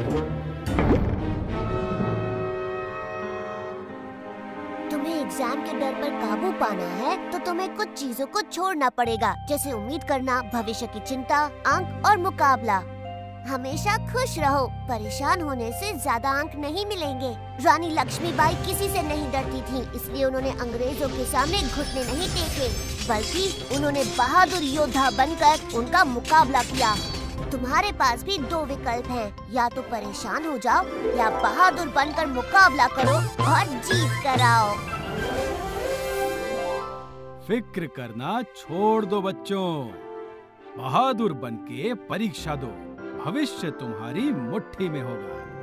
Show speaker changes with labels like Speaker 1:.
Speaker 1: तुम्हें एग्जाम के डर पर काबू पाना है तो तुम्हें कुछ चीजों को छोड़ना पड़ेगा, जैसे उम्मीद करना, भविष्य की चिंता, अंक और मुकाबला। हमेशा खुश रहो, परेशान होने से ज्यादा अंक नहीं मिलेंगे। रानी लक्ष्मीबाई किसी से नहीं डरती थी, इसलिए उन्होंने अंग्रेजों के सामने घुटने नहीं टेके, बल्कि उन्होंने बहादुर योद्धा बनकर उनका मुकाबला किया। तुम्हारे पास भी दो विकल्प हैं, या तो परेशान हो जाओ या बहादुर बनकर मुकाबला करो और जीत कर आओ।
Speaker 2: फिक्र करना छोड़ दो बच्चों, बहादुर बनके परीक्षा दो, भविष्य तुम्हारी मुट्ठी में होगा।